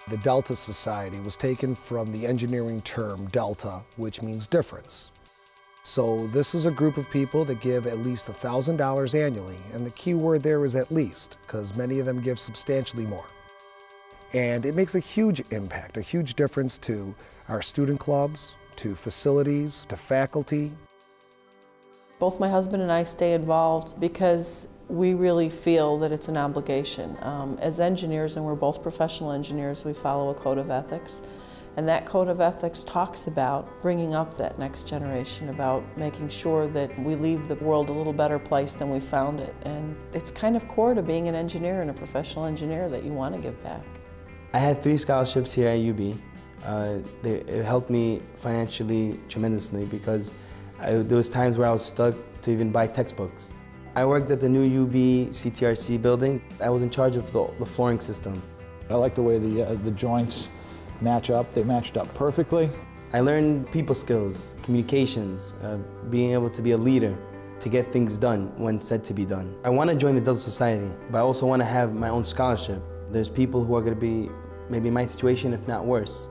The Delta Society was taken from the engineering term delta, which means difference. So this is a group of people that give at least $1,000 annually, and the key word there is at least, because many of them give substantially more. And it makes a huge impact, a huge difference to our student clubs, to facilities, to faculty. Both my husband and I stay involved because we really feel that it's an obligation. As engineers, and we're both professional engineers, we follow a code of ethics. And that code of ethics talks about bringing up that next generation, about making sure that we leave the world a little better place than we found it. And it's kind of core to being an engineer and a professional engineer that you want to give back. I had 3 scholarships here at UB. It helped me financially tremendously because there was times where I was stuck to even buy textbooks. I worked at the new UB CTRC building. I was in charge of the flooring system. I like the way the joints match up. They matched up perfectly. I learned people skills, communications, being able to be a leader, to get things done when said to be done. I want to join the Delta Society, but I also want to have my own scholarship. There's people who are going to be maybe in my situation, if not worse.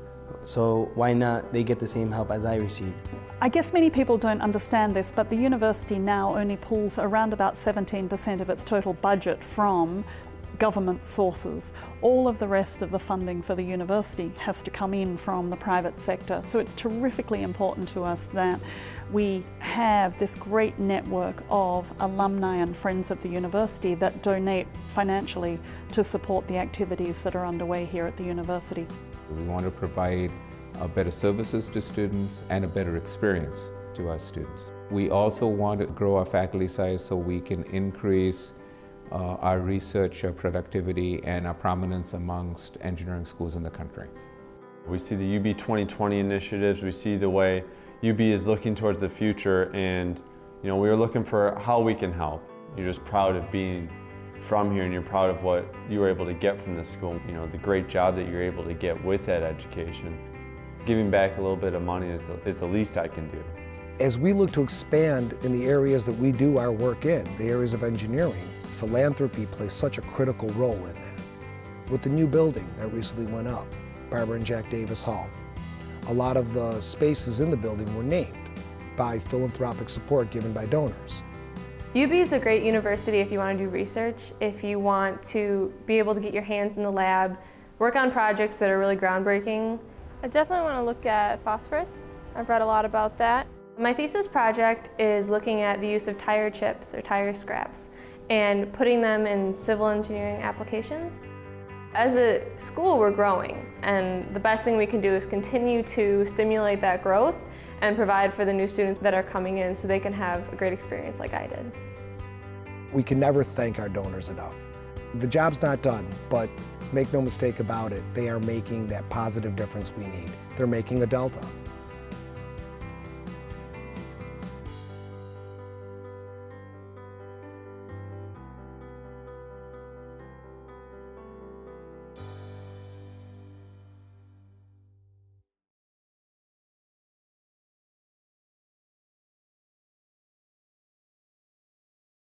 So why not they get the same help as I received? I guess many people don't understand this, but the university now only pulls around about 17% of its total budget from government sources. All of the rest of the funding for the university has to come in from the private sector. So it's terrifically important to us that we have this great network of alumni and friends of the university that donate financially to support the activities that are underway here at the university. We want to provide better services to students and a better experience to our students. We also want to grow our faculty size so we can increase our research productivity and our prominence amongst engineering schools in the country. We see the UB 2020 initiatives, we see the way UB is looking towards the future, and we are looking for how we can help. You're just proud of being from here and you're proud of what you were able to get from the school, the great job that you're able to get with that education. Giving back a little bit of money is the least I can do. As we look to expand in the areas that we do our work in, the areas of engineering, philanthropy plays such a critical role in that. With the new building that recently went up, Barbara and Jack Davis Hall, a lot of the spaces in the building were named by philanthropic support given by donors. UB is a great university if you want to do research, if you want to be able to get your hands in the lab, work on projects that are really groundbreaking. I definitely want to look at phosphorus. I've read a lot about that. My thesis project is looking at the use of tire chips or tire scraps and putting them in civil engineering applications. As a school, we're growing, and the best thing we can do is continue to stimulate that growth and provide for the new students that are coming in so they can have a great experience like I did. We can never thank our donors enough. The job's not done, but make no mistake about it, they are making that positive difference we need. They're making a delta.